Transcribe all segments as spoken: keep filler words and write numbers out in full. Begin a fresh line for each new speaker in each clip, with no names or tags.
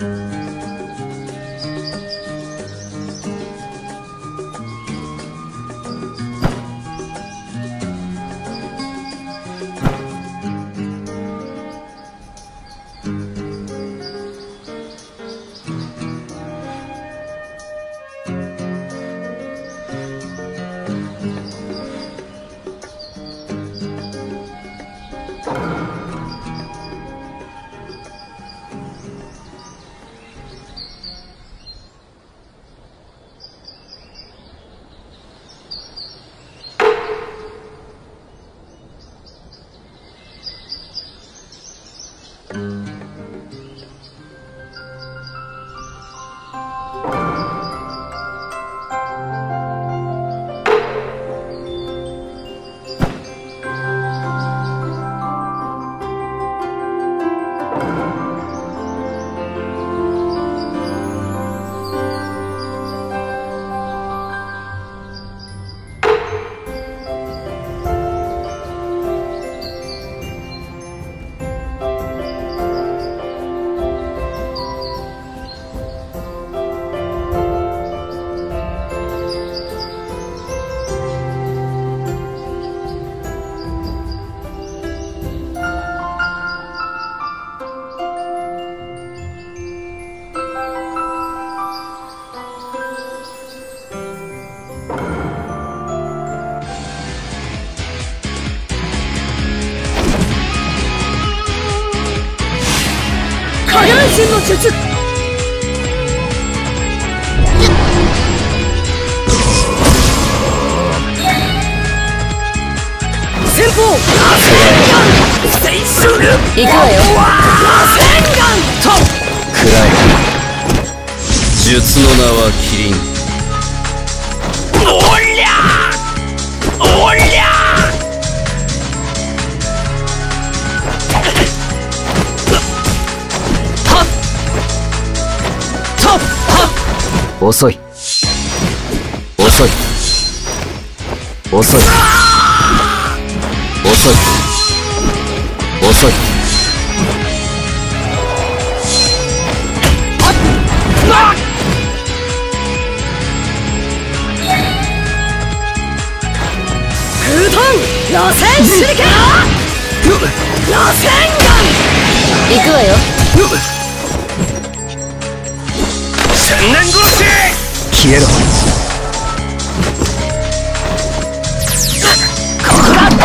身の術。先鋒螺旋岩青春行くわよ。螺旋岩と
暗い。術の名はキリン。
おりゃおりゃ
遅い遅い遅い遅い遅い。
空遁螺旋手裏剣螺旋岩行くわよ。千年殺し
消えろ。
ここだ。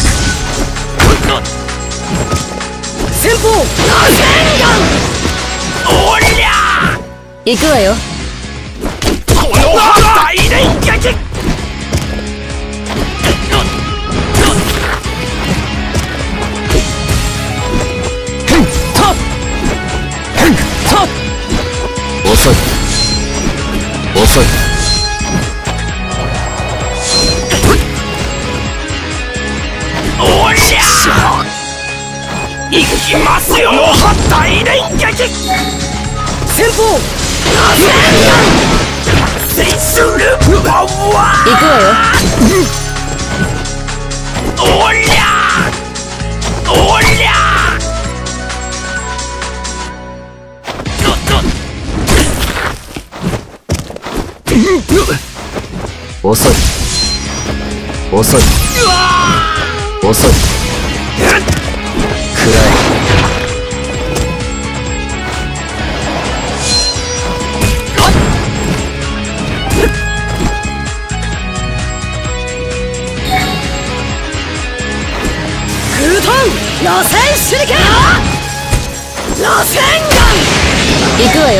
先鋒螺旋岩おりゃ行くわよ。この大連撃
遅い遅い。
おりゃ行きますよ。大連撃先鋒螺旋岩青春パワー行くわよ。おりゃおりゃ
遅い遅い遅い。暗い。
空遁螺旋手裏剣螺旋岩行くわよ。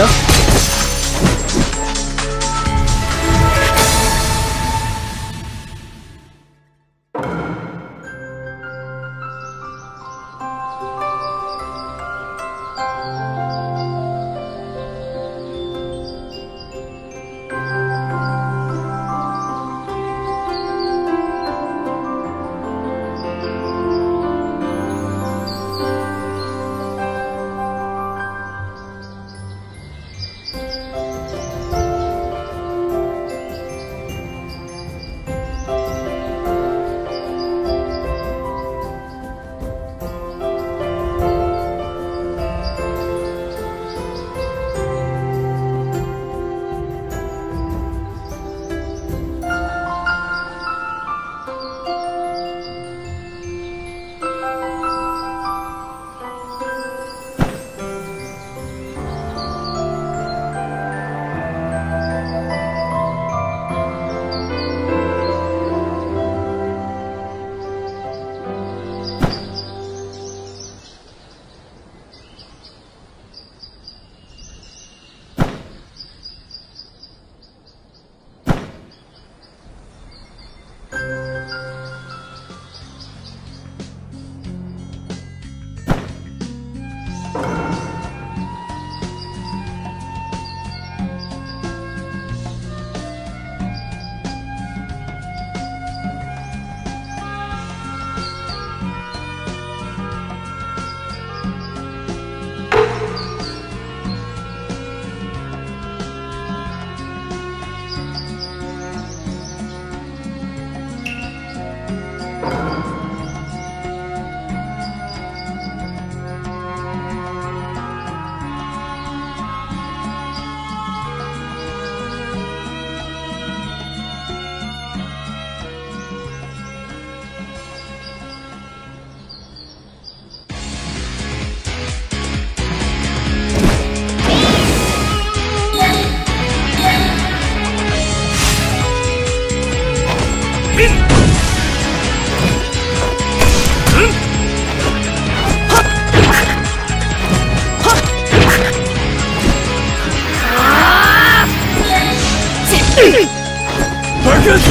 爆発だ。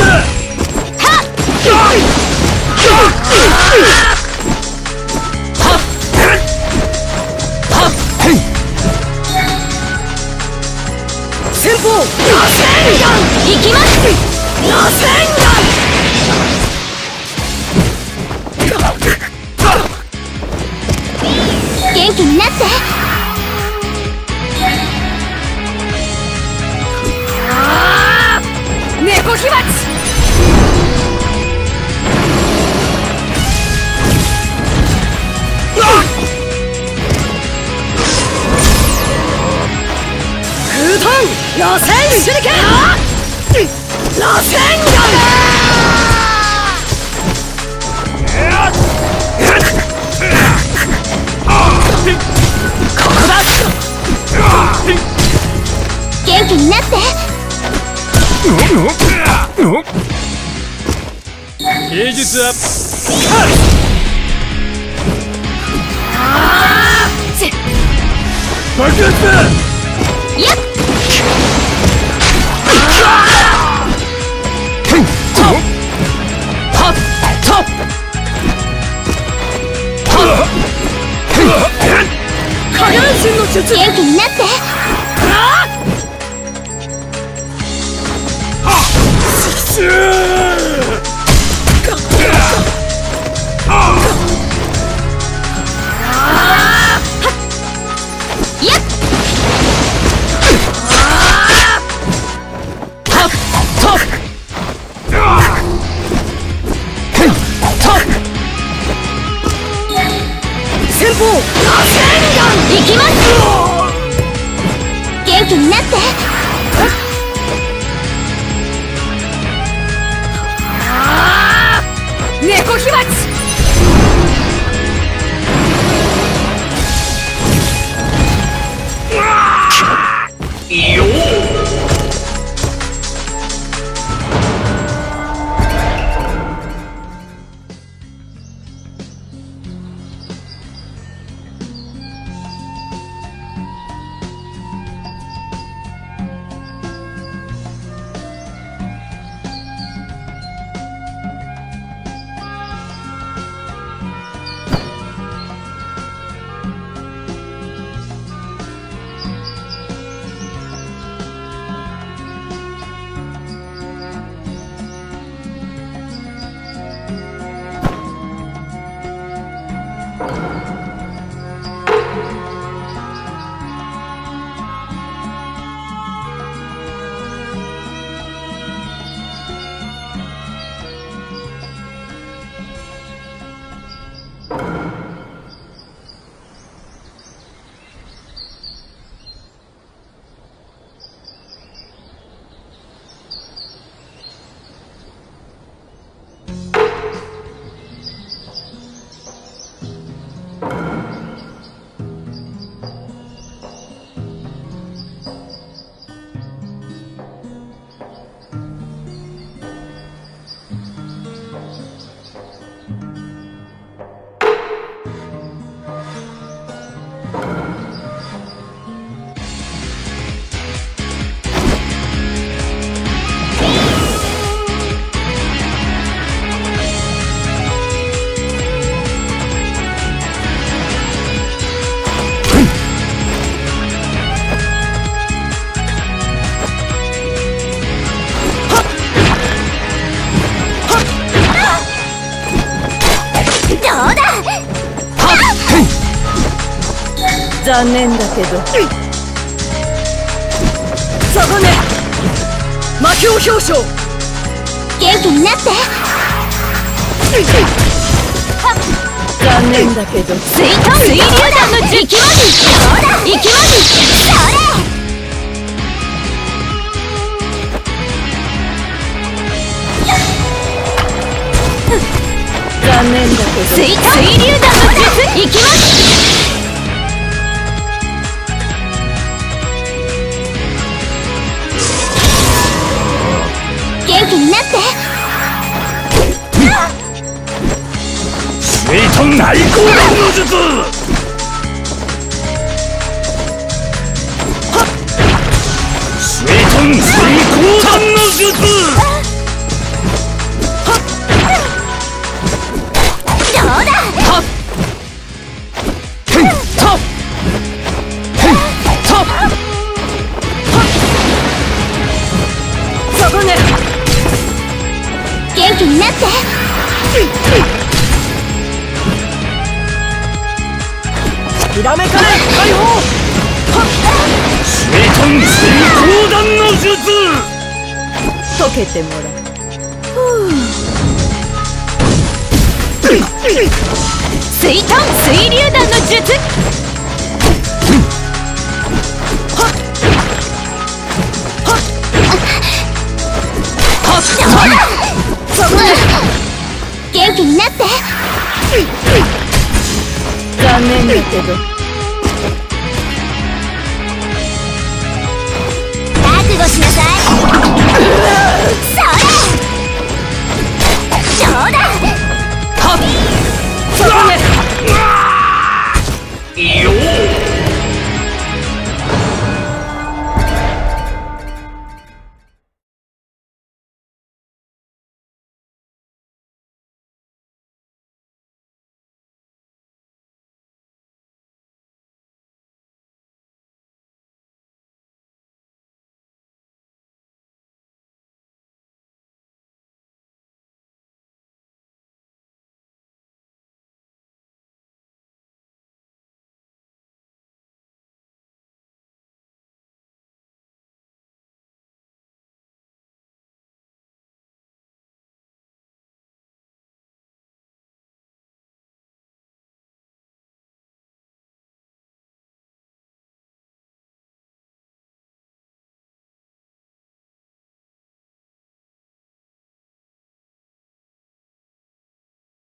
先方、螺旋岩行きます。螺旋岩。元気になって。猫火鉢。空遁螺旋手裏剣。螺旋岩。ここだ。元気になって。芸術アップ。爆発だ。やっ。下半身の術。元気になって。先方、螺旋岩行きます。元気になって。猫火鉢。よっ。残念だけど。ザガネ魔境表彰。元気になって。残念だけど。水遁水流弾の術。行きまじ。そうだ。行きまじ。それ。残念だけど。水遁水流弾の術。行きまじ。元気になって。水遁内光弾の術。水遁水光弾の術。 術。
どうだ。
はっへんたっへんたっはっそこね。
元気になって。
ひらめかれ解放。はっシュエトン水光弾の術。
溶けてもらう。
水遁水流弾の術。
はっはっはっ
そこだ。元気になって。
残念だけど